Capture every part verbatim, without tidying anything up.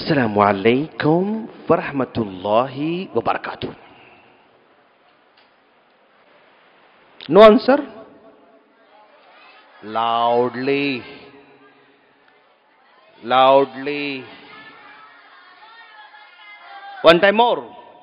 अस्सलामु अलैकुम वरहमतुल्लाहि वबरकातुह। No answer? Loudly. Loudly. One time more.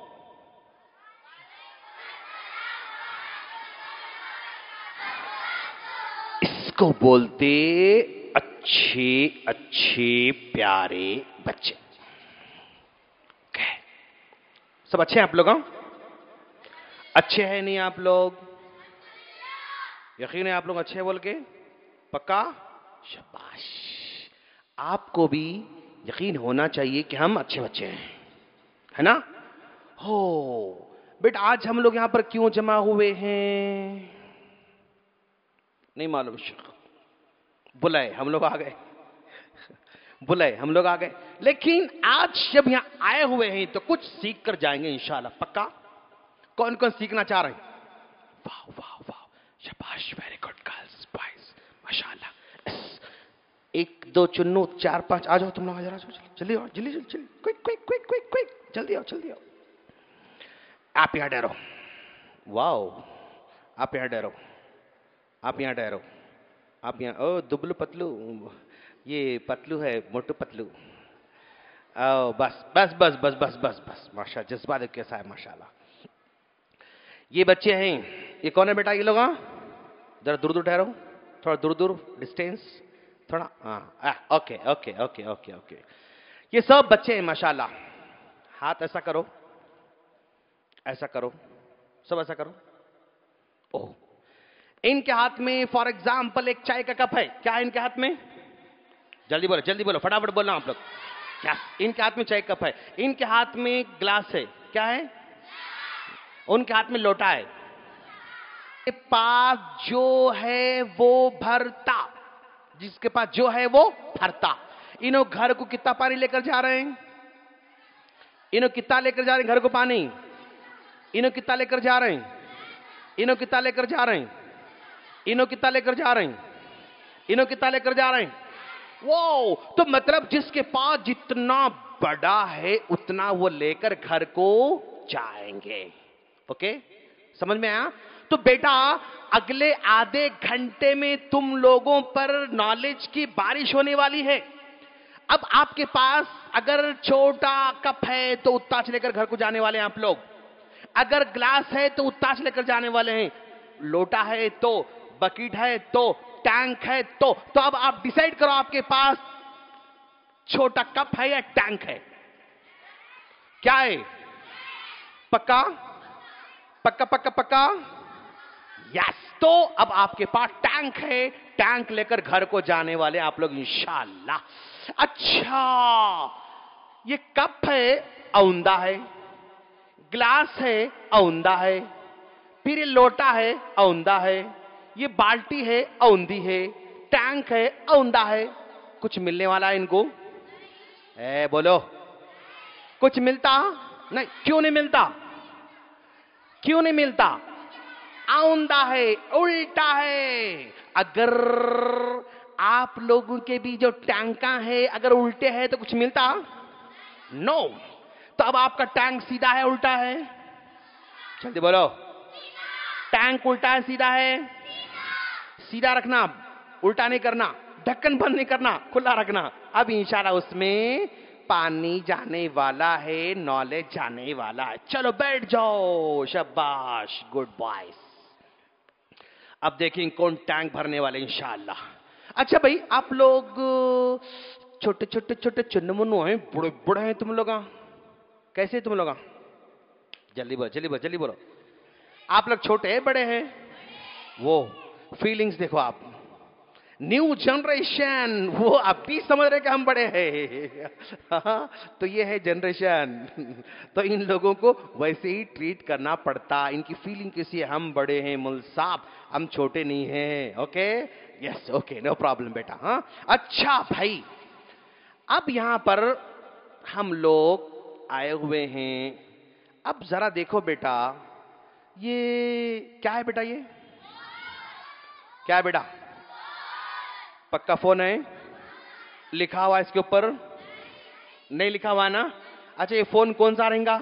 इसको बोलते अच्छे अच्छे प्यारे बच्चे। okay. सब अच्छे हैं आप लोग? अच्छे हैं नहीं आप लोग? यकीन है आप लोग अच्छे हैं बोल के? पक्का? शाबाश। आपको भी यकीन होना चाहिए कि हम अच्छे बच्चे हैं, है ना? हो बेटा, आज हम लोग यहां पर क्यों जमा हुए हैं नहीं मालूम। बुलाए हम लोग आ गए, बुलाए हम लोग आ गए, लेकिन आज जब यहां आए हुए हैं तो कुछ सीख कर जाएंगे इंशाल्लाह। पक्का? कौन कौन सीखना चाह रहे हैं? वाह वाह वाह, शाबाश, वेरी गुड गर्ल्स बॉयज, माशाल्लाह। एक दो चुन्नू चार पांच, आ जाओ तुम लोग, जरा जल्दी आओ, जल्दी जल्दी जल्दी, quick quick quick quick quick, जल्दी आओ जल्दी आओ। आप यहां ठहरो, वाओ, आप यहां ठहरो, आप यहां ठहरो, आप यहां। ओ दुबलू पतलू, ये पतलू है, मोटू पतलू। ओ बस बस बस बस बस बस बस, माशा, जज्बा देख कैसा है, माशाल्लाह। ये बच्चे हैं, ये कौन है बेटा? ये लोग, हाँ जरा दूर दूर ठहरो, थोड़ा दूर दूर डिस्टेंस, थोड़ा, हाँ okay okay okay okay okay. ये सब बच्चे हैं माशाल्लाह। हाथ ऐसा करो, ऐसा करो, सब ऐसा करो। ओह, इनके हाथ में फॉर एग्जाम्पल एक चाय का कप है। क्या है इनके हाथ में? जल्दी बोलो जल्दी बोलो, फटाफट बोलना आप लोग। क्या इनके हाथ में चाय कप है? इनके हाथ में ग्लास है। क्या है? उनके हाथ में लोटा है। पास जो है वो भरता, जिसके पास जो है वो भरता। इन्हों घर को कितना पानी लेकर जा रहे हैं? इन्हों कितना लेकर जा रहे हैं घर को पानी? इन्हों कितना लेकर जा रहे हैं? इन्हों कितना लेकर जा रहे हैं? इन्हों कितना लेकर जा रहे हैं? इन्हों कितना लेकर जा रहे हैं? वो तो मतलब जिसके पास जितना बड़ा है उतना वो लेकर घर को जाएंगे। ओके, समझ में आया? तो बेटा, अगले आधे घंटे में तुम लोगों पर नॉलेज की बारिश होने वाली है। अब आपके पास अगर छोटा कप है तो उतना से लेकर घर को जाने वाले हैं आप लोग। अगर ग्लास है तो उतना से लेकर जाने वाले हैं। लोटा है तो, बकेट है तो, टैंक है तो तो अब आप डिसाइड करो, आपके पास छोटा कप है या टैंक है? क्या है? पक्का पक्का पक्का पक्का? यस। तो अब आपके पास टैंक है, टैंक लेकर घर को जाने वाले आप लोग इंशाल्लाह। अच्छा, ये कप है, औंधा है, ग्लास है, औंधा है, फिर ये लोटा है, औंधा है, ये बाल्टी है, औंधी है, टैंक है, औंधा है। कुछ मिलने वाला है इनको? ए बोलो, कुछ मिलता नहीं? क्यों नहीं मिलता? क्यों नहीं मिलता? औंधा है, उल्टा है। अगर आप लोगों के भी जो टैंका है अगर उल्टे हैं तो कुछ मिलता? नो। तो अब आपका टैंक सीधा है उल्टा है? जल्दी बोलो, टैंक उल्टा है सीधा है? सीधा रखना, उल्टा नहीं करना, ढक्कन बंद नहीं करना, खुला रखना। अब इंशाल्लाह उसमें पानी जाने वाला है, नॉलेज जाने वाला है। चलो बैठ जाओ, शाबाश, गुड बॉयज। अब देखें कौन टैंक भरने वाले इंशाल्लाह। अच्छा भाई, आप लोग छोटे छोटे छोटे चुन्नू मुन्नू हैं, बुढ़े बुढ़े हैं तुम लोग, कैसे तुम लोग? जल्दी बोलो जल्दी बोलो जल्दी बोलो। आप लोग छोटे हैं बड़े हैं? वो फीलिंग्स देखो आप, न्यू जनरेशन, वो अभी समझ रहे कि हम बड़े हैं। तो ये है जनरेशन। तो इन लोगों को वैसे ही ट्रीट करना पड़ता, इनकी फीलिंग कैसी है? हम बड़े हैं मुल साहब, हम छोटे नहीं हैं। Okay, yes, okay, no problem बेटा। हाँ, अच्छा भाई, अब यहां पर हम लोग आए हुए हैं। अब जरा देखो बेटा, ये क्या है बेटा? ये क्या है बेटा? पक्का फोन है, लिखा हुआ इसके ऊपर नहीं लिखा हुआ ना? अच्छा, ये फोन कौन सा रहेगा?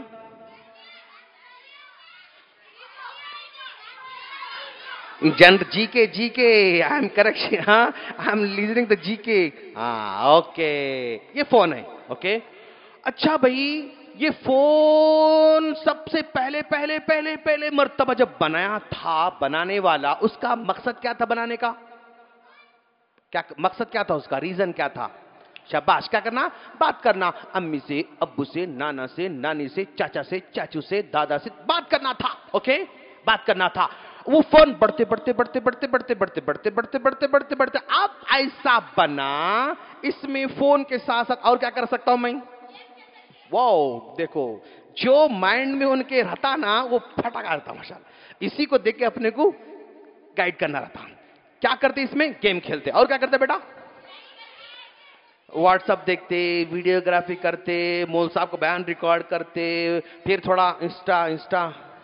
General GK, GK, I am correct, हाँ, I am listening the GK, हाँ, ओके, ये फोन है, ओके। अच्छा भाई, ये फोन सबसे पहले पहले पहले पहले मर्तबा जब बनाया था, बनाने वाला उसका मकसद क्या था बनाने का? क्या मकसद क्या था उसका? रीजन क्या था? शाबाश, क्या करना? बात करना। अम्मी से, अब्बू से, नाना से, नानी से, चाचा से, चाचू से, दादा से बात करना था, ओके, बात करना था। वो फोन बढ़ते बढ़ते बढ़ते बढ़ते बढ़ते बढ़ते बढ़ते बढ़ते बढ़ते बढ़ते बढ़ते अब ऐसा बना, इसमें फोन के साथ साथ और क्या कर सकता हूं मैं? वाओ, देखो, जो माइंड में उनके रहता ना, वो फटका रहता माशाल्लाह। इसी को देख के अपने को गाइड करना रहता। क्या करते इसमें? गेम खेलते। और क्या करते बेटा? व्हाट्सएप देखते, वीडियोग्राफी करते, मौल साहब को बयान रिकॉर्ड करते, फिर थोड़ा इंस्टा इंस्टा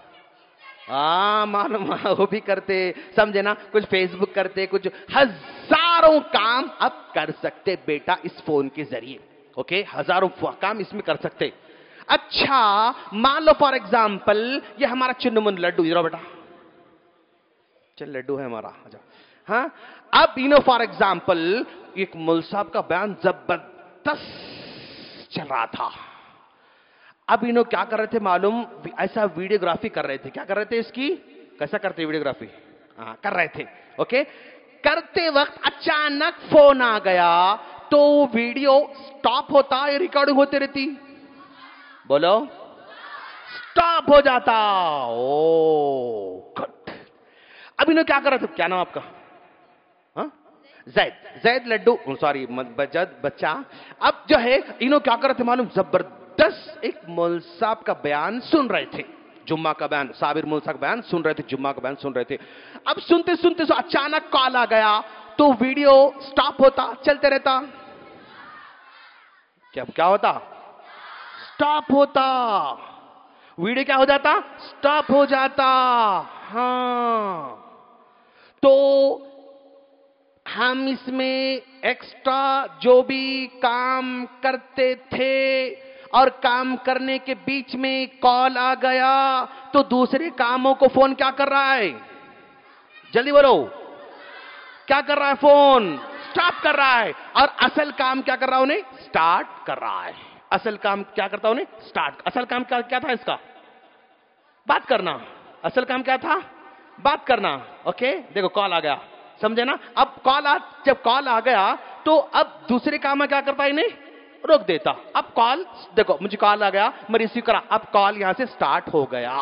हाँ मालूम, वो भी करते, समझे ना? कुछ फेसबुक करते, कुछ हजारों काम अब कर सकते बेटा इस फोन के जरिए, ओके, हजारों काम इसमें कर सकते। अच्छा, मान लो फॉर एग्जाम्पल ये हमारा चुन्नमुन लड्डू, इधर बेटा, चल लड्डू है हमारा, अच्छा, हाँ। अब यू नो फॉर एग्जाम्पल एक मौल साहब का बयान जबरदस्त चल रहा था। अब इन्हों क्या कर रहे थे मालूम? ऐसा वीडियोग्राफी कर रहे थे। क्या कर रहे थे इसकी? कैसा करते वीडियोग्राफी? हाँ, कर रहे थे, ओके। करते वक्त अचानक फोन आ गया तो वीडियो स्टॉप होता या रिकॉर्डिंग होती रहती? बोलो, स्टॉप हो जाता। Oh good. अब इन्हों क्या कर रहे थे? क्या नाम आपका? हाँ, जैद, जैद लड्डू, सॉरी बच्चा। अब जो है इन्हों क्या कर रहे थे मालूम? जबरदस्त दस एक मौल साहब का बयान सुन रहे थे, जुम्मा का बयान, साबिर मौल साहब का बयान सुन रहे थे, जुम्मा का बयान सुन रहे थे। अब सुनते सुनते सो अचानक कॉल आ गया तो वीडियो स्टॉप होता, चलते रहता? क्या क्या होता? स्टॉप होता। वीडियो क्या हो जाता? स्टॉप हो जाता। हाँ, तो हम इसमें एक्स्ट्रा जो भी काम करते थे और काम करने के बीच में कॉल आ गया तो दूसरे कामों को फोन क्या कर रहा है? जल्दी बोलो, क्या कर रहा है? फोन स्टॉप कर रहा है। और असल काम क्या कर रहा है? उन्हें स्टार्ट कर रहा है। असल काम क्या करता है? उन्हें स्टार्ट। असल काम क्या क्या था इसका? बात करना। असल काम क्या था? बात करना, ओके। देखो कॉल आ गया, समझे ना? अब कॉल आ जब कॉल आ गया तो अब दूसरे काम में क्या करता है? इन्हें रोक देता। अब कॉल, देखो मुझे कॉल आ गया, मैं रिसीव करा, अब कॉल यहां से स्टार्ट हो गया।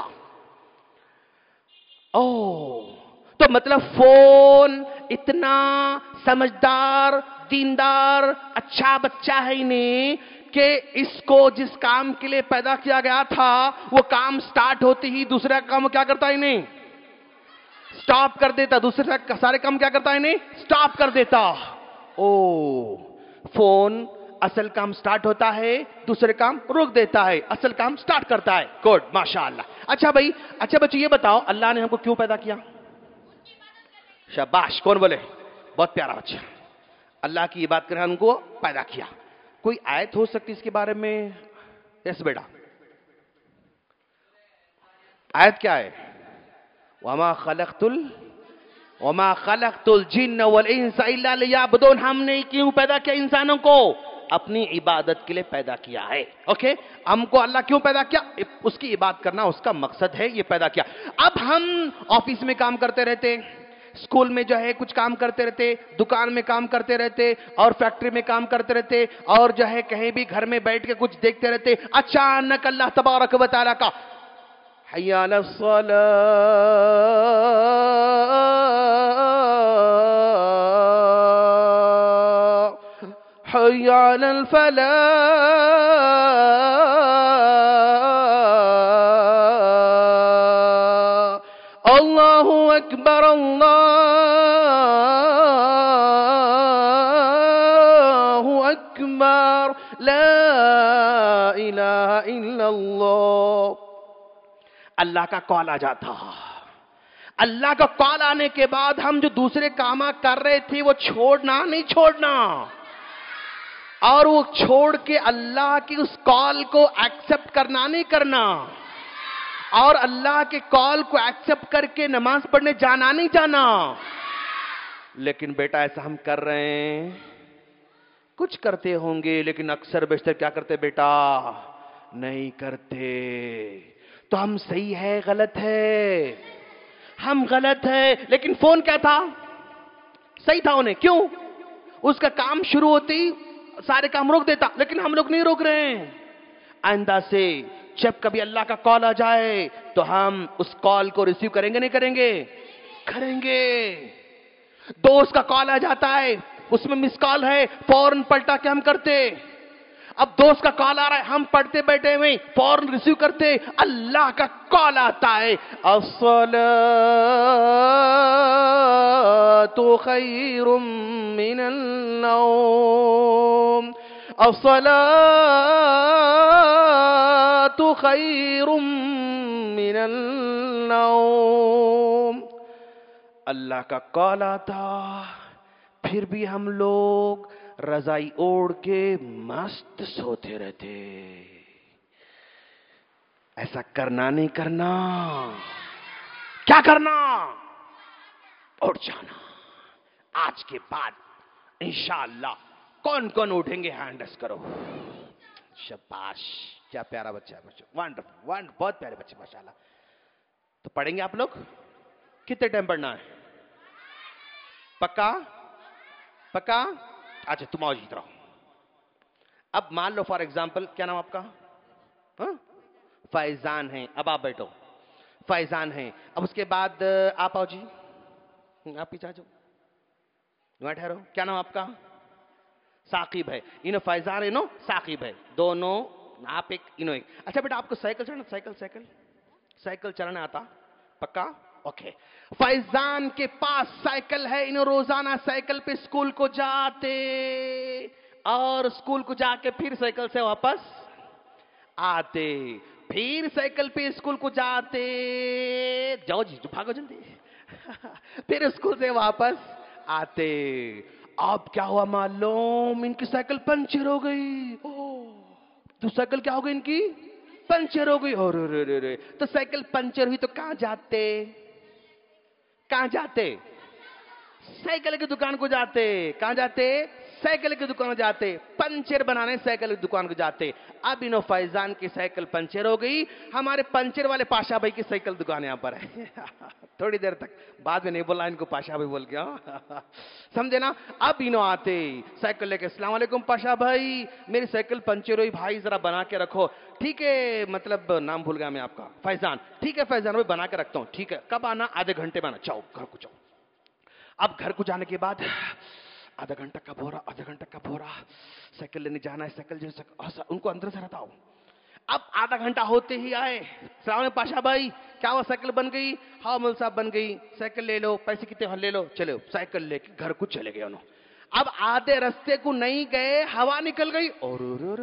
ओह, तो मतलब फोन इतना समझदार, दीनदार, अच्छा बच्चा है इन्हें कि इसको जिस काम के लिए पैदा किया गया था वो काम स्टार्ट होते ही दूसरा काम क्या करता है? इन्हें स्टॉप कर देता। दूसरे सारे काम क्या करता है? इन्हें स्टॉप कर देता। ओ, फोन असल काम स्टार्ट होता है, दूसरे काम रोक देता है, असल काम स्टार्ट करता है। गुड, माशाअल्लाह। अच्छा भाई, अच्छा बच्चों ये बताओ, अल्लाह ने हमको क्यों पैदा किया? शाबाश, कौन बोले? बहुत प्यारा बच्चा। अल्लाह की बात करें, हमको पैदा किया। कोई आयत हो सकती इसके बारे में? यस बेटा, आयत क्या है? वमा खलक़तुल वमा खलक़तुल जिन्न वल इंसा इल्ला लियअबुदून। हमने क्यों पैदा किया इंसानों को? अपनी इबादत के लिए पैदा किया है, ओके। हमको अल्लाह क्यों पैदा किया? उसकी इबादत करना उसका मकसद है, ये पैदा किया। अब हम ऑफिस में काम करते रहते, स्कूल में जो है कुछ काम करते रहते, दुकान में काम करते रहते, और फैक्ट्री में काम करते रहते, और जो है कहीं भी घर में बैठ के कुछ देखते रहते। अचानक अल्लाह तबारक व तआला का हय्या अला सलाह, हय्या अलल फलाह, अल्लाहु अकबर, अल्लाहु अकबर, ला इलाहा इल्लल्लाह। अल्लाह का कॉल आ जाता। अल्लाह का कॉल आने के बाद हम जो दूसरे काम कर रहे थे वो छोड़ना नहीं छोड़ना। और वो छोड़ के अल्लाह की उस कॉल को एक्सेप्ट करना नहीं करना, और अल्लाह के कॉल को एक्सेप्ट करके नमाज पढ़ने जाना नहीं जाना। लेकिन बेटा ऐसा हम कर रहे हैं, कुछ करते होंगे लेकिन अक्सर बेशतर क्या करते बेटा, नहीं करते। तो हम सही है गलत है, हम गलत है। लेकिन फोन क्या था, सही था उन्हें, क्यों? उसका काम शुरू होते ही सारे काम रोक देता, लेकिन हम लोग नहीं रोक रहे हैं। आइंदा से जब कभी अल्लाह का कॉल आ जाए तो हम उस कॉल को रिसीव करेंगे नहीं करेंगे? करेंगे। दोस्त का कॉल आ जाता है, उसमें मिस कॉल है, फौरन पलटा के हम करते। अब दोस्त का कॉल आ रहा है, हम पढ़ते बैठे हुए फौरन रिसीव करते। अल्लाह का कॉल आता है, अस्सलातु खैरुम मिनन नौम, अस्सलातु खैरुम मिनन नौम। अल्लाह का कॉल आता, फिर भी हम लोग रजाई ओढ़ के मस्त सोते रहते। ऐसा करना नहीं करना, क्या करना? उठ जाना। आज के बाद इंशाअल्लाह कौन कौन उठेंगे हैंडस करो। शाबाश, क्या प्यारा बच्चा है बच्चों, वंडरफुल वंडर, बहुत प्यारे बच्चे माशाल्लाह। तो पढ़ेंगे आप लोग? कितने टाइम पढ़ना है? पक्का पक्का? अच्छा तुम आओ इधर आओ। अब मान लो फॉर एग्जाम्पल, क्या नाम आपका? हा? फैजान है। अब आप बैठो, फैजान है। अब उसके बाद आप आओ जी, आप पीछे आ जाओ, वहां ठहरो। क्या नाम आपका? साकिब है। इनो फैजान है, नो साकिब है, दोनों आप एक, इनो एक। अच्छा बेटा आपको साइकिल चलाना, साइकिल साइकिल साइकिल चलाना आता? पक्का? ओके। फैजान के पास साइकिल है, इन्हें रोजाना साइकिल पे स्कूल को जाते और स्कूल को जाके फिर साइकिल से वापस आते, फिर साइकिल पे स्कूल को जाते। जाओ जी, भागो जल्दी। फिर स्कूल से वापस आते। अब क्या हुआ मालूम? इनकी साइकिल पंचर हो गई। तो साइकिल क्या हो गई इनकी? पंचर हो गई। और रे रे रे, तो साइकिल पंचर हुई तो कहां जाते? कहां जाते? साइकिल की दुकान को जाते। कहां जाते? साइकिल की दुकान जाते, पंचर बनाने साइकिल की दुकान को जाते। अब इनो फैजान की साइकिल पंचर हो गई, हमारे पंचर वाले पाशा भाई की साइकिल दुकान यहां पर है। थोड़ी देर तक, बाद में नहीं बोला इनको पाशा भाई बोल गया, समझे ना? अब इनो आते साइकिल लेके, अस्सलाम वालेकुम पाशा भाई, मेरी साइकिल पंचर हुई भाई, जरा बना के रखो। ठीक है, मतलब नाम भूल गया मैं आपका, फैजान। ठीक है फैजान भाई, बना के रखता हूं। ठीक है, कब आना? आधे घंटे में आना। जाओ घर को जाओ। अब घर को जाने के बाद आधा घंटा कब हो रहा, आधा घंटा कब हो रहा, साइकिल लेने जाना है, साइकिल जो उनको अंदर से रहता हूं। अब आधा घंटा होते ही आए, सलाम पाशा भाई, क्या हुआ, साइकिल बन गई? हाँ मौल साहब बन गई। साइकिल ले लो, पैसे कितने ले लो, चलो। साइकिल लेके घर को चले गए उन्होंने। अब आधे रास्ते को नहीं गए, हवा निकल गई। और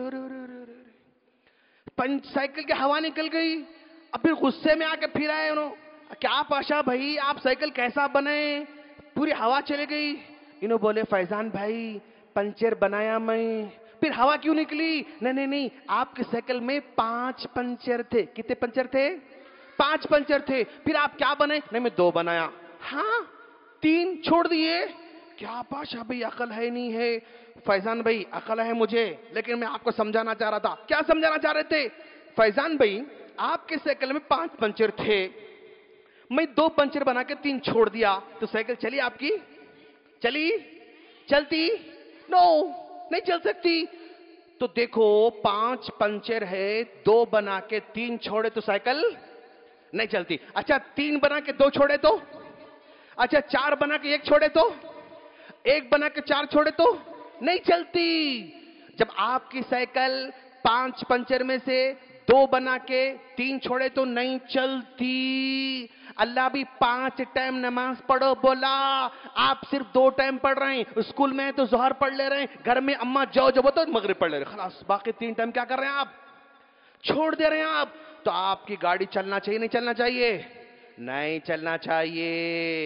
पंच साइकिल की हवा निकल गई। अब फिर गुस्से में आके फिर आए उन्होंने, क्या पाशा भाई आप साइकिल कैसा बने, पूरी हवा चली गई। इन्हों बोले फैजान भाई पंचर बनाया मैं, फिर हवा क्यों निकली? नहीं नहीं नहीं, आपके साइकिल में पांच पंचर थे। कितने पंचर थे? पांच पंचर थे। फिर आप क्या बने? नहीं मैं दो बनाया। हाँ, तीन छोड़ दिए। क्या पाशा भाई अकल है नहीं है? फैजान भाई अकल है मुझे, लेकिन मैं आपको समझाना चाह रहा था। क्या समझाना चाह रहे थे? फैजान भाई आपके साइकिल में पांच पंचर थे, मैं दो पंचर बना के तीन छोड़ दिया, तो साइकिल चली आपकी? चली? चलती? नो, नहीं चल सकती। तो देखो पांच पंचर है, दो बना के तीन छोड़े तो साइकिल नहीं चलती। अच्छा तीन बना के दो छोड़े तो? अच्छा चार बना के एक छोड़े तो? एक बना के चार छोड़े तो नहीं चलती। जब आपकी साइकिल पांच पंचर में से दो बना के तीन छोड़े तो नहीं चलती। अल्लाह भी पांच टाइम नमाज पढ़ो बोला, आप सिर्फ दो टाइम पढ़ रहे हैं। स्कूल में तो जोहर पढ़ ले रहे हैं, घर में अम्मा जाओ जब तो मगरिब पढ़ ले रहे हैं, खलास बाकी तीन टाइम क्या कर रहे हैं आप? छोड़ दे रहे हैं आप। तो आपकी गाड़ी चलना चाहिए नहीं चलना चाहिए? नहीं चलना चाहिए।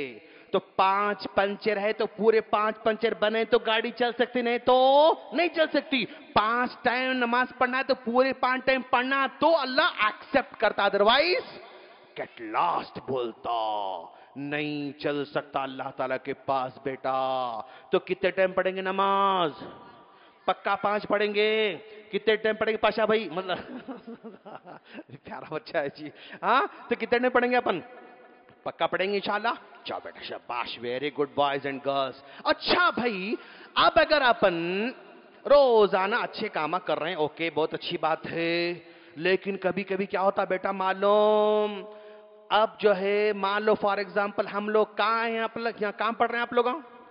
तो पांच पंचर है तो पूरे पांच पंचर बने तो गाड़ी चल सकती, नहीं तो नहीं चल सकती। पांच टाइम नमाज पढ़ना है तो पूरे पांच टाइम पढ़ना तो अल्लाह एक्सेप्ट करता, अदरवाइज गेट लॉस्ट बोलता, नहीं चल सकता अल्लाह ताला के पास बेटा। तो कितने टाइम पढ़ेंगे नमाज? पक्का पांच पढ़ेंगे। कितने टाइम पढ़ेंगे पाशा भाई? मतलब प्यारा बच्चा है जी। हाँ, तो कितने टाइम पढ़ेंगे अपन? पक्का पढ़ेंगे इंशाल्लाह। जाओ बेटा, शाबाश, very good boys and girls. अच्छा भाई, अब अगर अपन रोजाना अच्छे काम कर रहे हैं, ओके, बहुत अच्छी बात है, लेकिन कभी कभी क्या होता बेटा मालूम, अब जो है मान लो फॉर एग्जाम्पल हम लोग कहाँ हैं, आप लोग यहाँ कहाँ पढ़ रहे हैं? आप लोग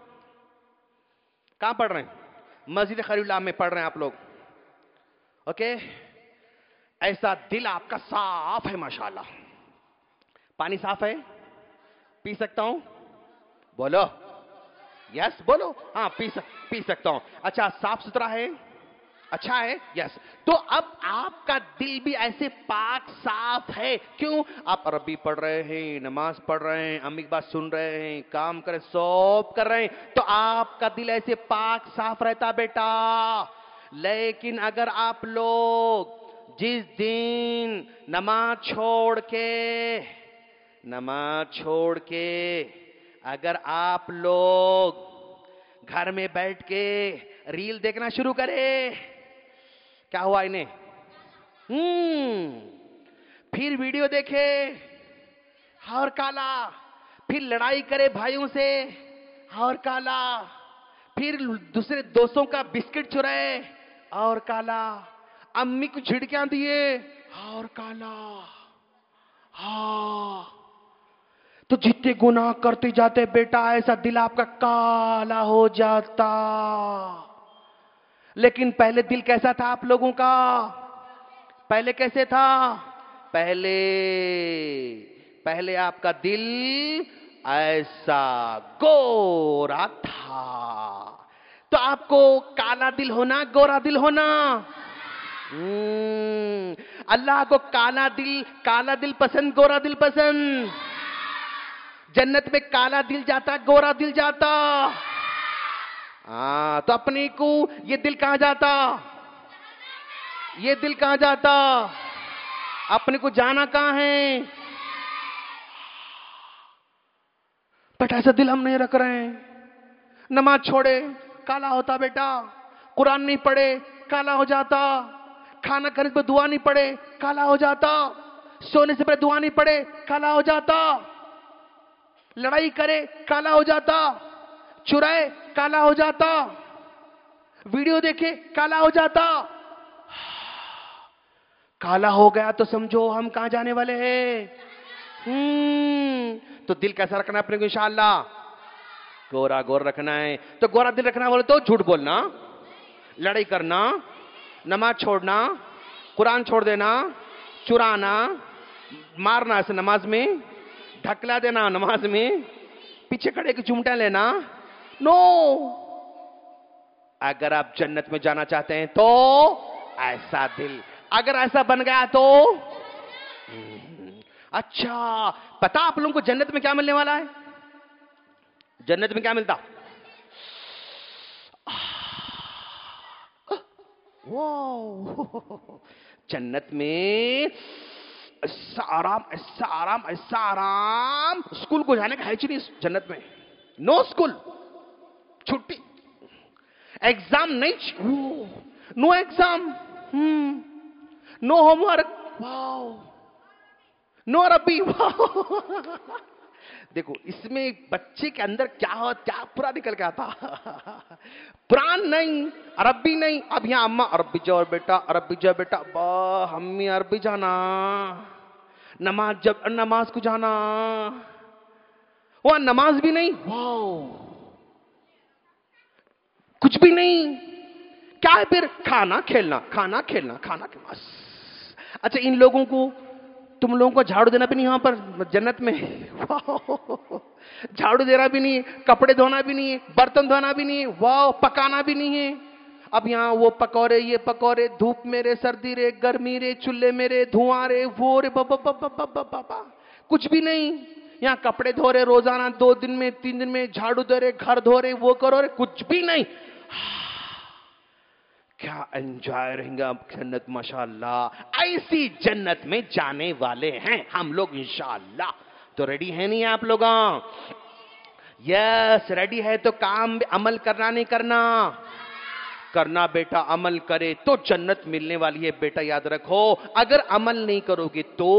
कहाँ पढ़ रहे हैं? मस्जिद खलीलुल्लाह में पढ़ रहे हैं आप लोग, ओके। ऐसा दिल आपका साफ है माशाल्लाह, पानी साफ है, पी सकता हूं? बोलो यस, बोलो हाँ, पी सक पी सकता हूं। अच्छा, साफ सुथरा है, अच्छा है, यस। तो अब आपका दिल भी ऐसे पाक साफ है, क्यों? आप अरबी पढ़ रहे हैं, नमाज पढ़ रहे हैं, अम्मी की बात सुन रहे हैं, काम कर सब कर रहे हैं, तो आपका दिल ऐसे पाक साफ रहता बेटा। लेकिन अगर आप लोग जिस दिन नमाज छोड़ के नमाज छोड़ के अगर आप लोग घर में बैठ के रील देखना शुरू करे, क्या हुआ इन्हें? हम्म फिर वीडियो देखे और काला, फिर लड़ाई करे भाइयों से और काला, फिर दूसरे दोस्तों का बिस्किट चुराए और काला, अम्मी को झिड़कियां दिए और काला। हाँ, तो जितने गुनाह करते जाते बेटा ऐसा दिल आपका काला हो जाता। लेकिन पहले दिल कैसा था आप लोगों का? पहले कैसे था? पहले पहले आपका दिल ऐसा गोरा था। तो आपको काला दिल होना, गोरा दिल होना, हम्म अल्लाह को काला दिल काला दिल पसंद, गोरा दिल पसंद। जन्नत में काला दिल जाता, गोरा दिल जाता। हाँ, तो अपने को ये दिल कहां जाता? ये दिल कहां जाता? अपने को जाना कहां है? बट ऐसा दिल हम नहीं रख रहे हैं। नमाज छोड़े काला होता बेटा, कुरान नहीं पढ़े काला हो जाता, खाना खाने पर दुआ नहीं पढ़े काला हो जाता, सोने से पहले दुआ नहीं पढ़े काला हो जाता, लड़ाई करे काला हो जाता, चुराए काला हो जाता, वीडियो देखे काला हो जाता। काला हो गया तो समझो हम कहां जाने वाले हैं। हम्म तो दिल कैसा रखना है अपने को? इंशाअल्लाह गोरा गोर रखना है। तो गोरा दिल रखना बोले तो झूठ बोलना, लड़ाई करना, नमाज छोड़ना, कुरान छोड़ देना, चुराना, मारना ऐसे नमाज में, ढकला देना नमाज में, पीछे खड़े की चुमटा लेना, नो। अगर आप जन्नत में जाना चाहते हैं तो ऐसा दिल, अगर ऐसा बन गया तो अच्छा, पता आप लोगों को जन्नत में क्या मिलने वाला है? जन्नत में क्या मिलता? वो जन्नत में ऐसा आराम, ऐसा आराम, ऐसा आराम, स्कूल को जाने का है ही नहीं जन्नत में। नो स्कूल, छुट्टी, एग्जाम नहीं, no exam, hmm no homework, wow, no अरबी, वाओ। देखो इसमें बच्चे के अंदर क्या हो, क्या पूरा निकल के आता। कुरान नहीं, अरबी नहीं, अब यहाँ अम्मा अरबी जाओ बेटा, अरबी जाओ बेटा, बा हम्मी अरबी जाना, नमाज जब नमाज को जाना, वहां नमाज भी नहीं, वाओ, कुछ भी नहीं। क्या है फिर? खाना खेलना, खाना खेलना, खाना खेलना। अच्छा, इन लोगों को, तुम लोगों को झाड़ू देना भी नहीं यहां पर जन्नत में, झाड़ू देना भी नहीं, कपड़े धोना भी नहीं है, बर्तन धोना भी नहीं है, वाह, पकाना भी नहीं है। अब यहाँ वो पकौड़े, ये पकौड़े, धूप में रे, सर्दी रे, गर्मी रे, चूल्हे में रे, धुआं रे, वो रे, बाबा बाबा बाबा बाबा, कुछ भी नहीं। यहाँ कपड़े धो रहे रोजाना, दो दिन में, तीन दिन में, झाड़ू दे रहे, घर धो रहे, वो करो रहे, कुछ भी नहीं। क्या एंजॉय रहेंगे अब जन्नत, माशाअल्लाह। ऐसी जन्नत में जाने वाले हैं हम लोग इंशाअल्लाह। तो रेडी है नहीं आप लोग? यस, रेडी है तो काम अमल करना नहीं करना? करना बेटा, अमल करे तो जन्नत मिलने वाली है बेटा, याद रखो। अगर अमल नहीं करोगे तो,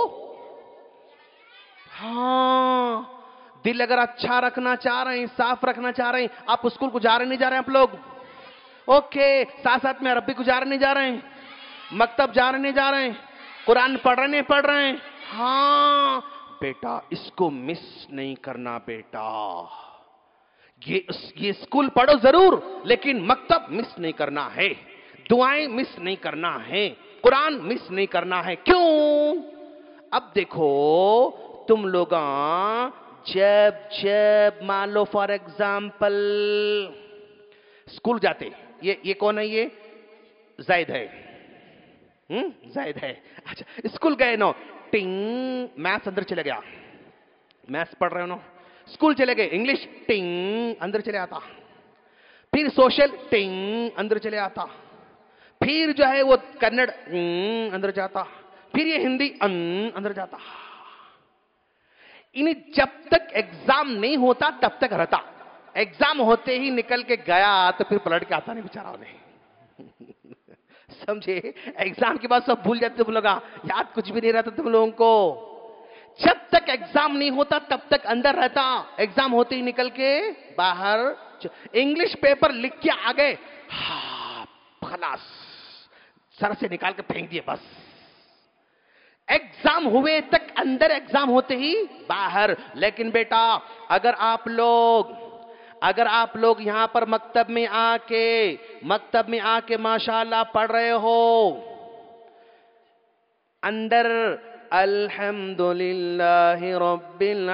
हाँ, दिल अगर अच्छा रखना चाह रहे हैं, साफ रखना चाह रहे हैं, आप स्कूल को जा रहे नहीं जा रहे हैं आप लोग? ओके, साथ साथ में अरबी को जा रहे नहीं जा रहे हैं, मकतब जा रहे नहीं जा रहे हैं, कुरान पढ़ रहे नहीं पढ़ रहे हैं? हाँ बेटा, इसको मिस नहीं करना बेटा। ये ये स्कूल पढ़ो जरूर, लेकिन मकतब मिस नहीं करना है, दुआएं मिस नहीं करना है, कुरान मिस नहीं करना है। क्यों? अब देखो तुम लोग जब जब मान लो फॉर एग्जाम्पल स्कूल जाते, ये ये कौन है? ये जायद है, हम्म जायद है। अच्छा, स्कूल गए नो, टिंग, मैथ्स अंदर चले गया, मैथ्स पढ़ रहे हो नो, स्कूल चले गए, इंग्लिश टिंग अंदर चले आता, फिर सोशल टिंग अंदर चले आता, फिर जो है वो कन्नड़ अंदर जाता, फिर ये हिंदी अंदर जाता। इन्हें जब तक एग्जाम नहीं होता तब तक रहता, एग्जाम होते ही निकल के गया तो फिर पलट के आता नहीं बेचारा उन्हें। समझे? एग्जाम के बाद सब भूल जाते तुम लोग, याद कुछ भी नहीं रहता तुम लोगों को। जब तक एग्जाम नहीं होता तब तक अंदर रहता, एग्जाम होते ही निकल के बाहर। इंग्लिश पेपर लिख के आ गए, हाँ खलास, सर से निकाल के फेंक दिए बस। एग्जाम हुए तक अंदर, एग्जाम होते ही बाहर। लेकिन बेटा अगर आप लोग अगर आप लोग यहां पर मकतब में आके मकतब में आके माशाअल्लाह पढ़ रहे हो, अंदर अल्हम्दुलिल्लाहि रब्बिल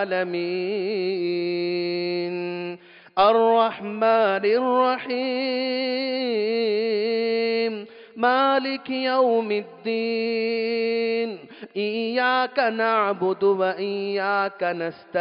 आलमीन अर्रहमानिर रहीम मालिक यौमिद्दीन इय्याका नअबुदु व इय्याका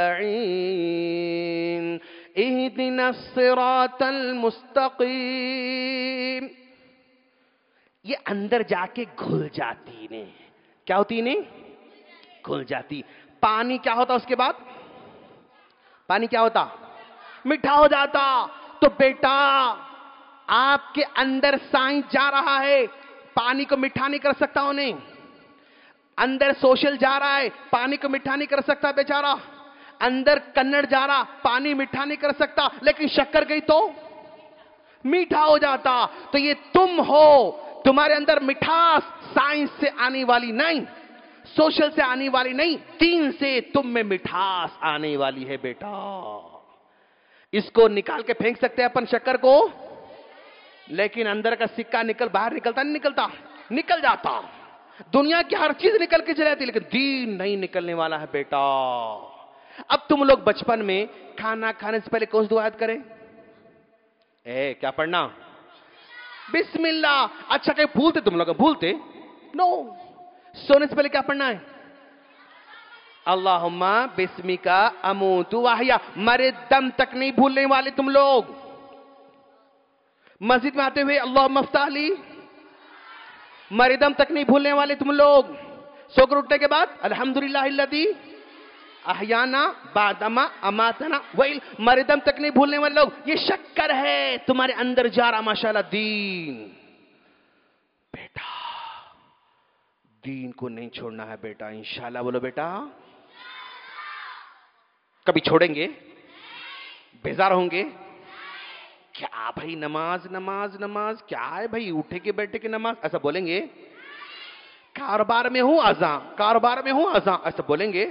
नस्तईन इहदिनस सिरातल मुस्तकीम, ये अंदर जाके घुल जाती ने। क्या होती ने? घुल जाती। पानी क्या होता उसके बाद? पानी क्या होता? मीठा हो जाता। तो बेटा आपके अंदर साइंस जा रहा है, पानी को मीठा नहीं कर सकता उन्हें। अंदर सोशल जा रहा है, पानी को मीठा नहीं कर सकता बेचारा। अंदर कन्नड़ जा रहा, पानी मीठा नहीं कर सकता, लेकिन शक्कर गई तो मीठा हो जाता। तो ये तुम हो, तुम्हारे अंदर मिठास साइंस से आने वाली नहीं, सोशल से आने वाली नहीं, दीन से तुम में मिठास आने वाली है बेटा। इसको निकाल के फेंक सकते हैं अपन शक्कर को, लेकिन अंदर का सिक्का निकल बाहर निकलता नहीं निकलता? निकल जाता। दुनिया की हर चीज निकल के चली जाती, लेकिन दीन नहीं निकलने वाला है बेटा। अब तुम लोग बचपन में खाना खाने से पहले कौन सी दुआ याद करें? ए क्या पढ़ना? बिस्मिल्लाह। अच्छा कहीं भूलते तुम लोग? भूलते? नो। सोने से पहले क्या पढ़ना है? अल्लाहुम्मा बिस्मिका अमूतु वाहिया। मरे दम तक नहीं भूलने वाले तुम लोग। मस्जिद में आते हुए अल्लाहुम्मा इफ्ताह ली, मरे दम तक नहीं भूलने वाले तुम लोग। सोकर उठने के बाद अल्हम्दुलिल्लाहिल्लज़ी अहयाना बादमा अमातना वही, मरे दम तक नहीं भूलने वाले लोग। ये शक्कर है तुम्हारे अंदर जा रहा माशाल्लाह दीन। बेटा दीन को नहीं छोड़ना है बेटा, इंशाल्लाह। बोलो बेटा। कभी छोड़ेंगे? बेजार होंगे? क्या भाई नमाज नमाज नमाज क्या है भाई, उठे के बैठे के नमाज, ऐसा बोलेंगे? कारोबार में हूं अज़ां, कारोबार में हूं अज़ां, ऐसा बोलेंगे?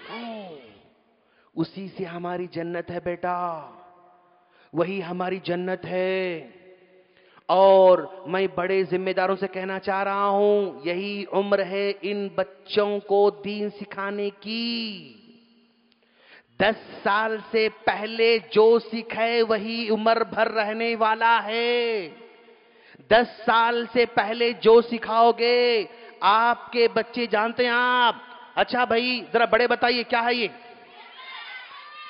उसी से हमारी जन्नत है बेटा, वही हमारी जन्नत है। और मैं बड़े जिम्मेदारों से कहना चाह रहा हूं, यही उम्र है इन बच्चों को दीन सिखाने की। दस साल से पहले जो सीखे वही उम्र भर रहने वाला है। दस साल से पहले जो सिखाओगे, आपके बच्चे जानते हैं आप। अच्छा भाई जरा बड़े बताइए क्या है ये?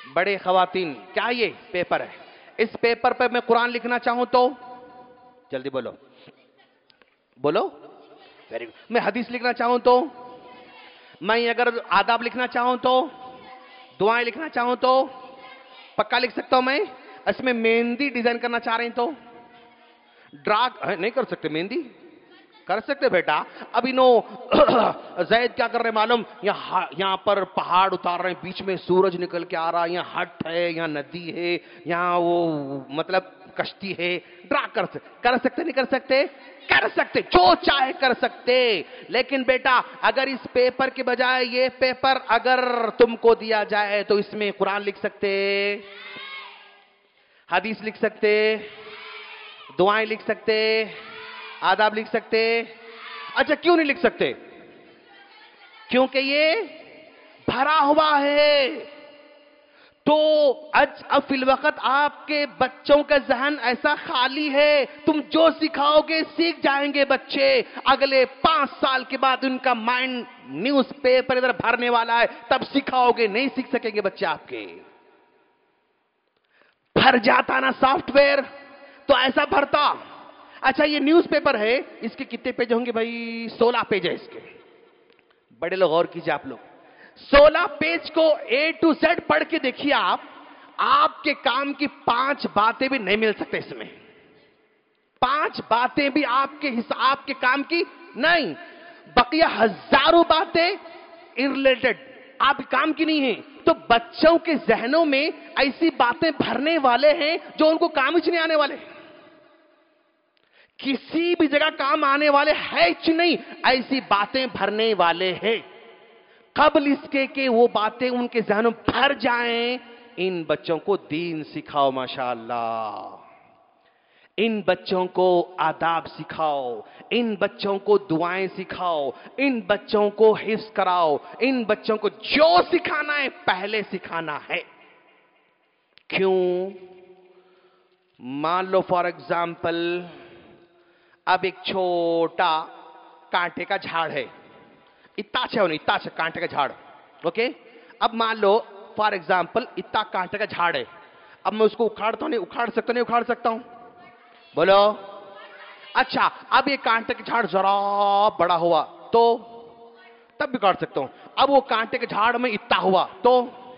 बड़े खवातीन, क्या ये पेपर है? इस पेपर पे मैं कुरान लिखना चाहूं तो जल्दी बोलो, बोलो। Very good. मैं हदीस लिखना चाहूं तो, मैं अगर आदाब लिखना चाहूं तो, दुआएं लिखना चाहूं तो पक्का लिख सकता हूं मैं। इसमें मेहंदी डिजाइन करना चाह रहे हैं तो ड्राग नहीं कर सकते? मेहंदी कर सकते बेटा। अब इनो जैद क्या कर रहे हैं मालूम? यहाँ यहाँ पर पहाड़ उतार रहे हैं, बीच में सूरज निकल के आ रहा है, यहाँ हट है, यहाँ नदी है, यहाँ वो मतलब कश्ती है। ड्रा कर सकते, कर सकते नहीं कर सकते? कर सकते, जो चाहे कर सकते। लेकिन बेटा अगर इस पेपर के बजाय ये पेपर अगर तुमको दिया जाए तो इसमें कुरान लिख सकते, हदीस लिख सकते, दुआएं लिख सकते, आदाब लिख सकते। अच्छा क्यों नहीं लिख सकते? क्योंकि ये भरा हुआ है। तो आज अब फिल वक्त आपके बच्चों का जहन ऐसा खाली है, तुम जो सिखाओगे सीख जाएंगे बच्चे। अगले पांच साल के बाद उनका माइंड न्यूज़पेपर इधर भरने वाला है, तब सिखाओगे नहीं सीख सकेंगे बच्चे आपके। भर जाता ना सॉफ्टवेयर तो ऐसा भरता। अच्छा ये न्यूज़पेपर है, इसके कितने पेज होंगे भाई? सोलह पेज है इसके। बड़े लोग गौर कीजिए, आप लोग सोलह पेज को ए टू जेड पढ़ के देखिए। आप आपके काम की पांच बातें भी नहीं मिल सकते इसमें। पांच बातें भी आपके हिसाब के काम की नहीं, बकिया हजारों बातें इनरिलेटेड आपके काम की नहीं है। तो बच्चों के जहनों में ऐसी बातें भरने वाले हैं जो उनको काम ही नहीं आने वाले, किसी भी जगह काम आने वाले है ही नहीं, ऐसी बातें भरने वाले हैं। कबल इसके कि वो बातें उनके जहनों भर जाएं, इन बच्चों को दीन सिखाओ माशाअल्लाह। इन बच्चों को आदाब सिखाओ, इन बच्चों को दुआएं सिखाओ, इन बच्चों को हिफ्ज कराओ, इन बच्चों को जो सिखाना है पहले सिखाना है। क्यों? मान लो फॉर एग्जाम्पल अब एक छोटा कांटे का झाड़ है, इतना अच्छा हो नहीं, इतना अच्छा कांटे का झाड़, ओके। अब मान लो फॉर एग्जाम्पल इतना कांटे का झाड़ है, अब मैं उसको उखाड़ता हूं, नहीं उखाड़ सकता? नहीं उखाड़ सकता हूं, बोलो। अच्छा अब ये कांटे का झाड़ जरा बड़ा हुआ तो तब भी उखाड़ सकता हूं। अब वो कांटे के झाड़ में इतना हुआ तो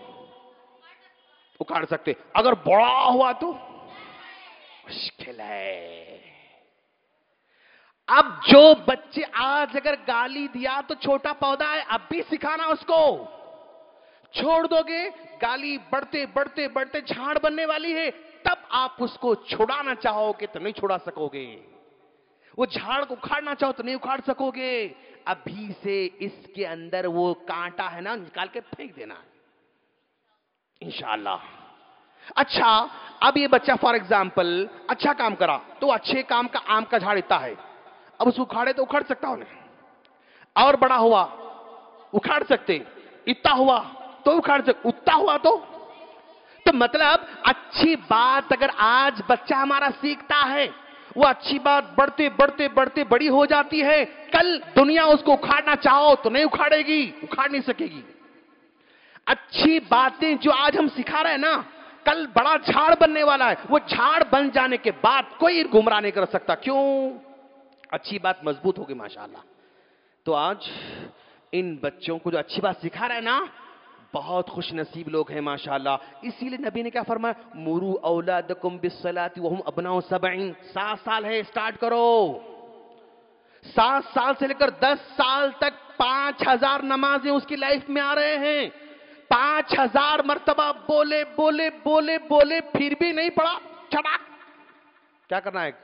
उखाड़ सकते, अगर बड़ा हुआ तो मुश्किल है। अब जो बच्चे आज अगर गाली दिया तो छोटा पौधा है, अब भी सिखाना उसको। छोड़ दोगे गाली बढ़ते बढ़ते बढ़ते झाड़ बनने वाली है, तब आप उसको छुड़ाना चाहोगे तो नहीं छुड़ा सकोगे। वो झाड़ को उखाड़ना चाहो तो नहीं उखाड़ सकोगे। अभी से इसके अंदर वो कांटा है ना, निकाल के फेंक देना इंशाअल्लाह। अच्छा अब ये बच्चा फॉर एग्जाम्पल अच्छा काम करा तो अच्छे काम का आम का झाड़ इतना है, अब उसको उखाड़े तो उखाड़ सकता हूं, और बड़ा हुआ उखाड़ सकते, इतना हुआ तो उखाड़ सकते, उतना हुआ तो तो मतलब अच्छी बात अगर आज बच्चा हमारा सीखता है, वो अच्छी बात बढ़ते बढ़ते बढ़ते बड़ी हो जाती है। कल दुनिया उसको उखाड़ना चाहो तो नहीं उखाड़ेगी, उखाड़ नहीं सकेगी। अच्छी बातें जो आज हम सिखा रहे हैं ना, कल बड़ा झाड़ बनने वाला है। वो झाड़ बन जाने के बाद कोई गुमराह नहीं कर सकता। क्यों? अच्छी बात मजबूत होगी माशाअल्लाह। तो आज इन बच्चों को जो अच्छी बात सिखा रहे हैं ना, बहुत खुश नसीब लोग हैं माशाअल्लाह। इसीलिए नबी ने क्या फरमाया? मुरू औलादकुम बिस्सलाति वहुम अबनाउ सबईन। सात साल है, स्टार्ट करो। सात साल से लेकर दस साल तक पांच हजार नमाजें उसकी लाइफ में आ रहे हैं। पांच हजार मर्तबा बोले बोले बोले बोले फिर भी नहीं पड़ा, चढ़ा क्या करना है?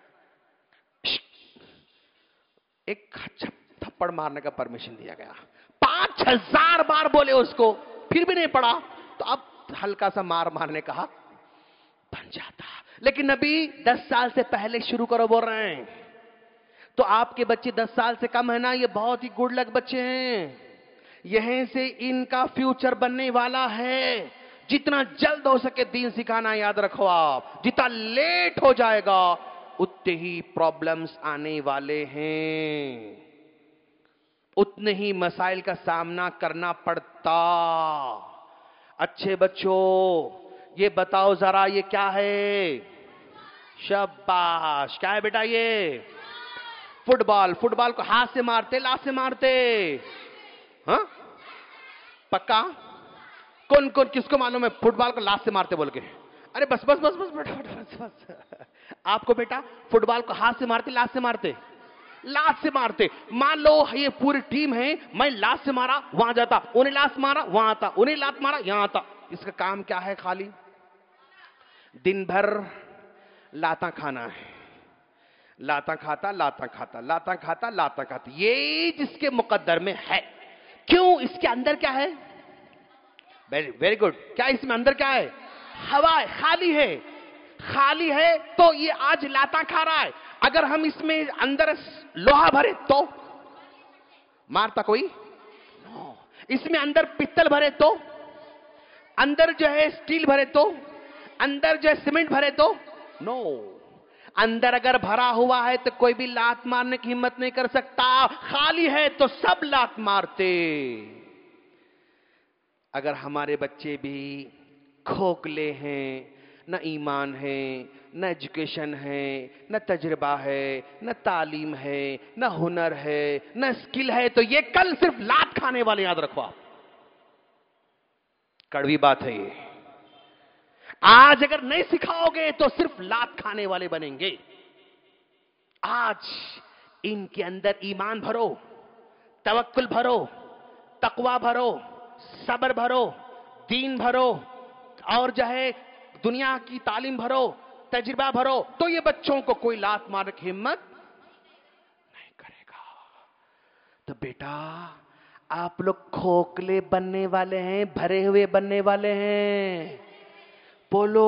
एक थप्पड़ मारने का परमिशन दिया गया। पांच हजार बार बोले उसको, फिर भी नहीं पड़ा, तो अब हल्का सा मार मारने का हक बन जाता। लेकिन नबी दस साल से पहले शुरू करो बोल रहे हैं। तो आपके बच्चे दस साल से कम है ना, ये बहुत ही गुड लक बच्चे हैं। यहीं से इनका फ्यूचर बनने वाला है। जितना जल्द हो सके दीन सिखाना याद रखो आप। जितना लेट हो जाएगा उतने ही प्रॉब्लम्स आने वाले हैं, उतने ही मसाइल का सामना करना पड़ता। अच्छे बच्चों, ये बताओ जरा ये क्या है? शाबाश, क्या है बेटा ये? फुटबॉल। फुटबॉल को हाथ से मारते, लात से मारते? हाँ, पक्का? कौन कौन, किसको मालूम है फुटबॉल को लात से मारते बोल के? अरे बस बस बस बस बेटा, बस बस। आपको बेटा फुटबॉल को हाथ से मारते, लात से मारते? लात से मारते। मान लो ये पूरी टीम है, मैं लात से मारा वहां जाता, उन्हें लात मारा वहां आता, उन्हें लात मारा यहां आता। इसका काम क्या है? खाली दिन भर लाता खाना है। लाता खाता, लाता खाता, लाता खाता, लाता खाता, ये जिसके मुकद्दर में है। क्यों? इसके अंदर क्या है? Very very good. क्या इसमें अंदर क्या है? हवा है, खाली है। खाली है तो ये आज लाता खा रहा है। अगर हम इसमें अंदर लोहा भरे तो मारता कोई? नो। इसमें अंदर पित्तल भरे तो, अंदर जो है स्टील भरे तो, अंदर जो है सीमेंट भरे तो? नो। अंदर अगर भरा हुआ है तो कोई भी लात मारने की हिम्मत नहीं कर सकता। खाली है तो सब लात मारते। अगर हमारे बच्चे भी खोखले हैं, न ईमान है, न एजुकेशन है, न तजुर्बा है, न तालीम है, न हुनर है, न स्किल है, तो ये कल सिर्फ लात खाने वाले, याद रखो आप। कड़वी बात है ये। आज अगर नहीं सिखाओगे तो सिर्फ लात खाने वाले बनेंगे। आज इनके अंदर ईमान भरो, तवक्कुल भरो, तकवा भरो, सब्र भरो, दीन भरो, और जो है दुनिया की तालीम भरो, तजुर्बा भरो, तो ये बच्चों को कोई लात मारने की हिम्मत नहीं करेगा। तो बेटा आप लोग खोखले बनने वाले हैं, भरे हुए बनने वाले हैं? बोलो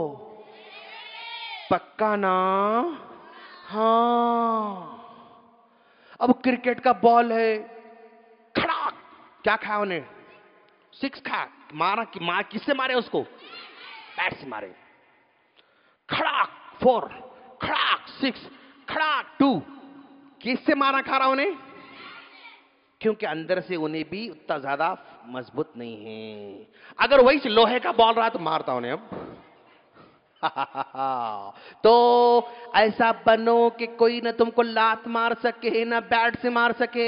पक्का ना? हाँ। अब क्रिकेट का बॉल है, खड़ा क्या खाया उन्हें? सिक्स खा मारा कि मार किससे मारे उसको? बैट से मारे। खड़ाक फोर, खड़ाक सिक्स, खड़ाक टू, किससे मारा खा रहा उन्हें? क्योंकि अंदर से उन्हें भी उतना ज्यादा मजबूत नहीं है। अगर वही लोहे का बॉल रहा तो मारता उन्हें अब। तो ऐसा बनो कि कोई ना तुमको लात मार सके, ना बैट से मार सके।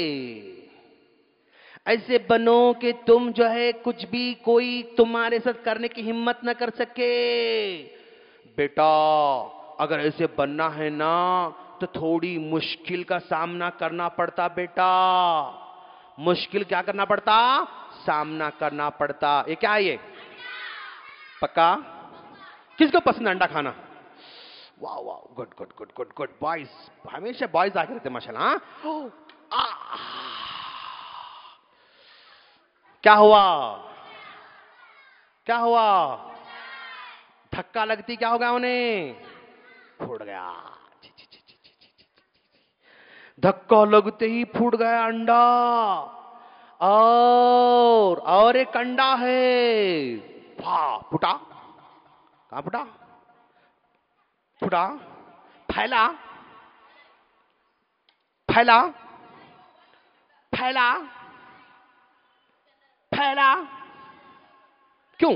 ऐसे बनो कि तुम जो है कुछ भी कोई तुम्हारे साथ करने की हिम्मत ना कर सके। बेटा अगर ऐसे बनना है ना तो थोड़ी मुश्किल का सामना करना पड़ता। बेटा मुश्किल क्या करना पड़ता? सामना करना पड़ता। ये क्या है ये? पक्का? किसको पसंद अंडा खाना? वाह वाह, good good good good good. Boys, हमेशा बॉयज आगे रहते माशाल्लाह। क्या हुआ? क्या हुआ? धक्का लगती क्या होगा उन्हें? फूट गया। धक्का लगते ही फूट गया अंडा। और और एक अंडा है, वाह फूटा। कहां फूटा? फूटा, फैला, फैला, फैला, फैला। क्यों?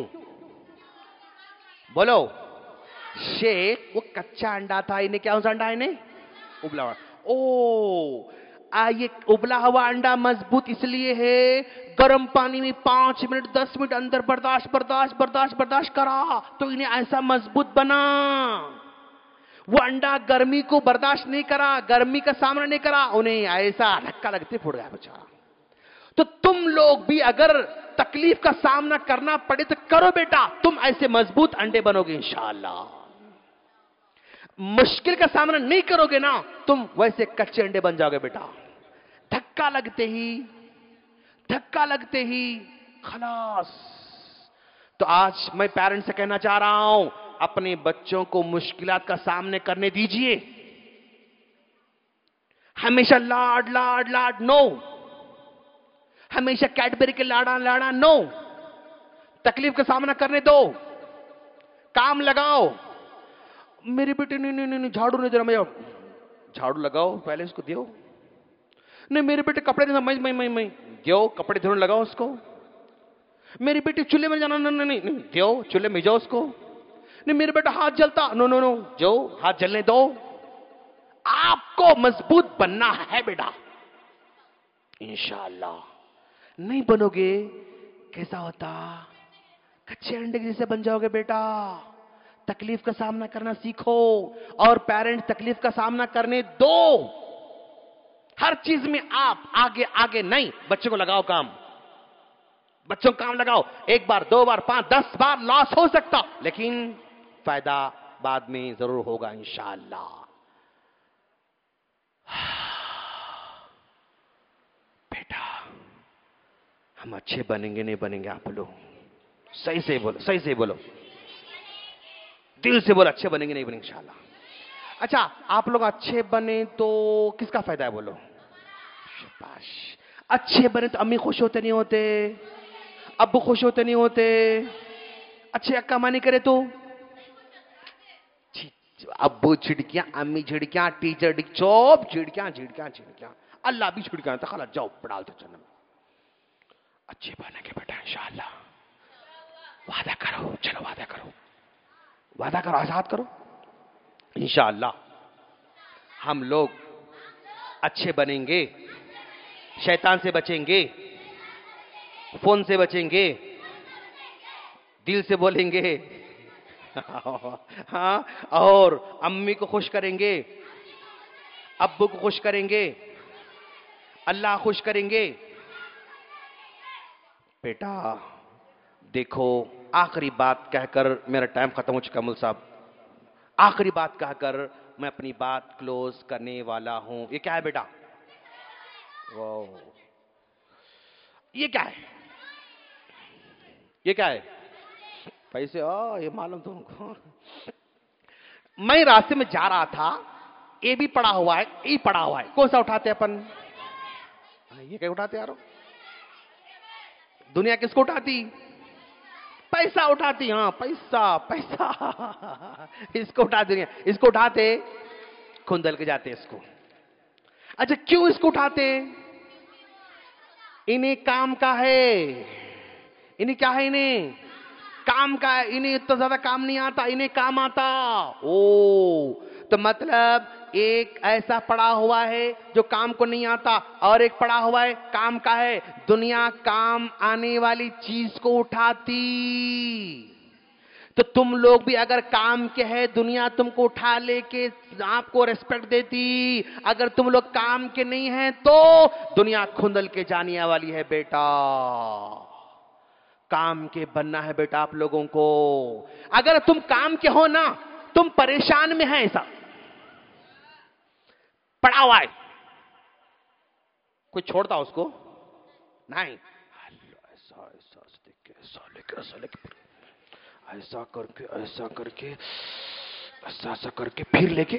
बोलो। शेख, वो कच्चा अंडा था। इन्हें क्या सा अंडा है? इन्हें उबला हुआ। ओ आ, ये उबला हुआ अंडा मजबूत इसलिए है, गर्म पानी में पांच मिनट दस मिनट अंदर बर्दाश्त बर्दाश्त बर्दाश्त बर्दाश्त करा तो इन्हें ऐसा मजबूत बना। वो अंडा गर्मी को बर्दाश्त नहीं करा, गर्मी का सामना नहीं करा, उन्हें ऐसा धक्का लगते फूट गया बेचारा। तो तुम लोग भी अगर तकलीफ का सामना करना पड़े तो करो बेटा, तुम ऐसे मजबूत अंडे बनोगे इंशाअल्लाह। मुश्किल का सामना नहीं करोगे ना, तुम वैसे कच्चे अंडे बन जाओगे बेटा। धक्का लगते ही धक्का लगते ही खलास। तो आज मैं पेरेंट्स से कहना चाह रहा हूं, अपने बच्चों को मुश्किलात का सामने करने दीजिए। हमेशा लाड लाड लाड नो, हमेशा कैडबरी के लाड़ा लाड़ा नो। तकलीफ का सामना करने दो, काम लगाओ। मेरी बेटी नहीं नहीं नहीं झाड़ू नहीं दे रहा, मैं झाड़ू लगाओ पहले उसको दियो। नहीं मेरे बेटे कपड़े नहीं, मैं मैं मैं मैं दियो कपड़े धोने लगाओ उसको। मेरी बेटी चूल्हे में जाना, नहीं नहीं नहीं, जाओ चूल्हे में जाओ उसको। नहीं मेरे बेटा हाथ जलता, नो नो नो, जाओ हाथ जलने दो। आपको मजबूत बनना है बेटा, इंशाअल्लाह। नहीं बनोगे कैसा होता, कच्चे अंडे जैसे बन जाओगे बेटा। तकलीफ का सामना करना सीखो, और पेरेंट्स तकलीफ का सामना करने दो। हर चीज में आप आगे आगे नहीं, बच्चों को लगाओ काम, बच्चों को काम लगाओ। एक बार, दो बार, पांच, दस बार लॉस हो सकता, लेकिन फायदा बाद में जरूर होगा इंशाअल्लाह। बेटा हम अच्छे बनेंगे नहीं बनेंगे, आप बोलो, सही से बोलो, सही से बोलो, दिल से बोलो, अच्छे बनेंगे नहीं बनेंगे इंशाअल्लाह। अच्छा, आप लोग अच्छे बने तो किसका फायदा है बोलो? शाबाश। अच्छे बने तो अम्मी खुश होते नहीं होते, अब्बू खुश होते नहीं होते। अच्छे कमानी करे तो अब्बू छिड़कियां, अम्मी झिड़कियां, टीचर चौप झिड़कियां झिड़कियां झिड़कियां, अल्लाह भी छिड़कियां, तो खला जाओ पड़ाल तो जन्म। अच्छे बनेंगे बेटा इंशाअल्लाह, वादा करो, चलो वादा करो, वादा करो, आजाद करो इंशाअल्लाह। हम लोग अच्छे बनेंगे, शैतान से बचेंगे, फोन से बचेंगे, दिल से बोलेंगे हाँ, और अम्मी को खुश करेंगे, अब्बू को खुश करेंगे, अल्लाह खुश करेंगे। बेटा देखो, आखिरी बात कहकर, मेरा टाइम खत्म हो चुका मुल साहब, आखिरी बात कहकर मैं अपनी बात क्लोज करने वाला हूं। ये क्या है बेटा? वो ये क्या है? ये क्या है? पैसे? ओ ये मालूम तुमको। मैं रास्ते में जा रहा था, ए भी पड़ा हुआ है, ई पड़ा हुआ है, कौन सा उठाते अपन? ये क्या उठाते यारो? दुनिया किसको उठाती? पैसा उठाती। हाँ पैसा, पैसा इसको उठा दुनिया, इसको उठाते, खुंदल के जाते इसको। अच्छा क्यों इसको उठाते? इन्हें काम का है, इन्हें क्या है? इन्हें काम का है, इन्हें इतना ज्यादा काम नहीं आता, इन्हें काम आता। ओ तो मतलब एक ऐसा पड़ा हुआ है जो काम को नहीं आता, और एक पड़ा हुआ है काम का है। दुनिया काम आने वाली चीज को उठाती, तो तुम लोग भी अगर काम के है, दुनिया तुमको उठा लेके आपको रेस्पेक्ट देती। अगर तुम लोग काम के नहीं हैं तो दुनिया खुंदल के जाने वाली है बेटा। काम के बनना है बेटा आप लोगों को। अगर तुम काम के हो ना, तुम परेशान में है, ऐसा पड़ा हुआ है, कोई छोड़ता उसको नहीं, ऐसा ऐसा लेके ऐसा लेके ऐसा लेके ऐसा करके ऐसा करके ऐसा ऐसा करके फिर लेके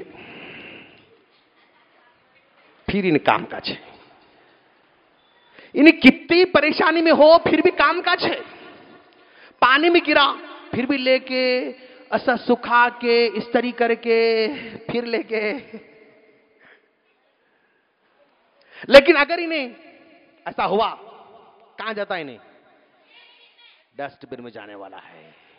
फिर इन काम काज है। इन्हें कितनी परेशानी में हो फिर भी काम काज है। पानी में गिरा फिर भी लेके ऐसा सुखा के इस्त्री करके फिर लेके। लेकिन अगर इन्हें ऐसा हुआ, कहां जाता इन्हें? डस्टबिन में जाने वाला है।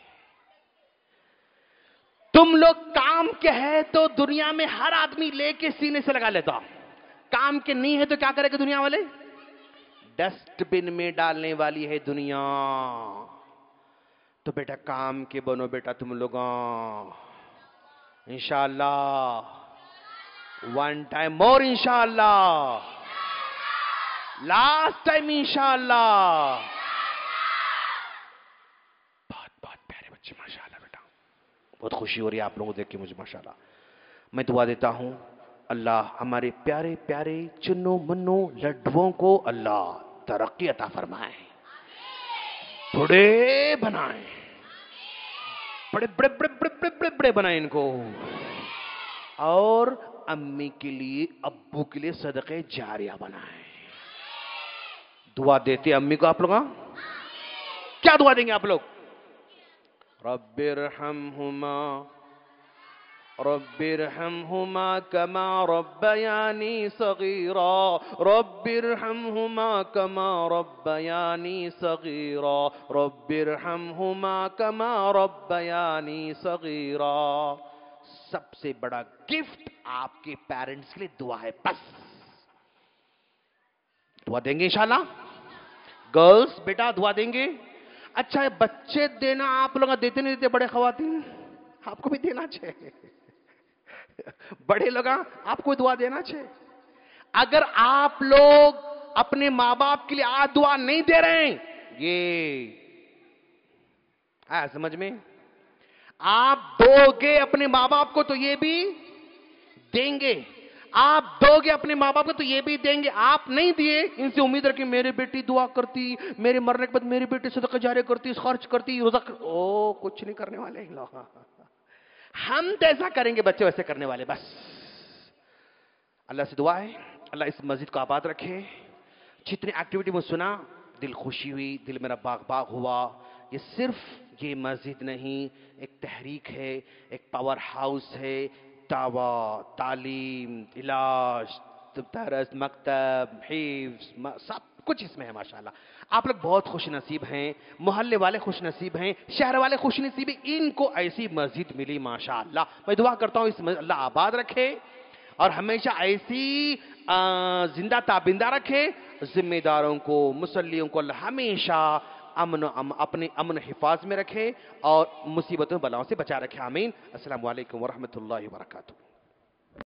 तुम लोग काम के है तो दुनिया में हर आदमी लेके सीने से लगा लेता, काम के नहीं है तो क्या करेगा दुनिया वाले? डस्टबिन में डालने वाली है दुनिया। तो बेटा काम के बनो बेटा तुम लोग इंशाअल्लाह। वन टाइम मोर इंशाअल्लाह, लास्ट टाइम इंशाअल्लाह। बहुत बहुत प्यारे बच्चे माशाअल्लाह बेटा, बहुत खुशी हो रही है आप लोगों को देख के मुझे माशाअल्लाह। मैं दुआ देता हूं अल्लाह हमारे प्यारे प्यारे चुन्नू मुन्नू लड्डुओं को अल्लाह तरक्की अता फरमाए, बड़े बनाए, बड़े बड़े बड़े बड़े बड़े बड़े बड़े बनाए इनको, और अम्मी के लिए अब्बू के लिए सदक़े जारिया बनाए। दुआ देते अम्मी को आप लोग? क्या दुआ देंगे आप लोग? रब्बिरहमहुमा रब्बिरहमहुमा कमा रब्बयानी सगीरा, रब्बिरहमहुमा कमा रब्बयानी सगीरा, रब्बिरहमहुमा कमा रब्बयानी सगीरा। सबसे बड़ा गिफ्ट आपके पेरेंट्स के लिए दुआ है, बस। दुआ देंगे इंशाल्लाह? गर्ल्स बेटा दुआ देंगे? अच्छा है, बच्चे देना आप लोग देते नहीं देते? बड़े खवातीन आपको भी देना चाहिए, बड़े लोग आपको दुआ देना चाहिए। अगर आप लोग अपने माँ बाप के लिए आज दुआ नहीं दे रहे हैं, ये आया समझ में? आप दोगे अपने माँ बाप को तो ये भी देंगे, आप दोगे अपने माँ बाप को तो ये भी देंगे। आप नहीं दिए, इनसे उम्मीद रखी मेरी बेटी दुआ करती, मेरे मरने के बाद मेरी बेटी सदका जारी करती, खर्च करती, रोजा कर... ओ कुछ नहीं करने वाले लोग। हम जैसा करेंगे बच्चे वैसे करने वाले, बस। अल्लाह से दुआ है अल्लाह इस मस्जिद को आबाद रखे। जितनी एक्टिविटी में सुना दिल खुशी हुई, दिल मेरा बाग बाग हुआ। ये सिर्फ ये मस्जिद नहीं, एक तहरीक है, एक पावर हाउस है। दावा, तालीम, इलाज, दरस, मकतब, हिफ्ज़, सब कुछ इसमें है माशाल्लाह। आप लोग बहुत खुश नसीब हैं, मोहल्ले वाले खुश नसीब हैं, शहर वाले खुश नसीब हैं, इनको ऐसी मस्जिद मिली माशाल्लाह। मैं दुआ करता हूँ इस अल्लाह आबाद रखे और हमेशा ऐसी जिंदा ताबिंदा रखे। जिम्मेदारों को, मुसल्लियों को अल्लाह हमेशा अमन अम, अपने अमन हिफाज में रखे और मुसीबतों बलाओं से बचा रखे। आमीन। अस्सलामु अलैकुम व रहमतुल्लाहि व बरकातुहू।